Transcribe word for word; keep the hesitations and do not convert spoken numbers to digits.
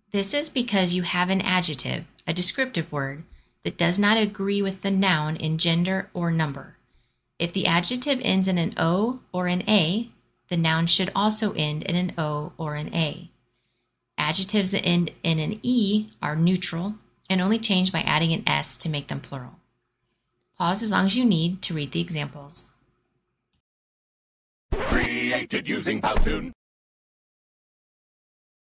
This is because you have an adjective, a descriptive word, that does not agree with the noun in gender or number. If the adjective ends in an O or an A, the noun should also end in an O or an A. Adjectives that end in an E are neutral and only change by adding an S to make them plural. Pause as long as you need to read the examples. Created using Powtoon.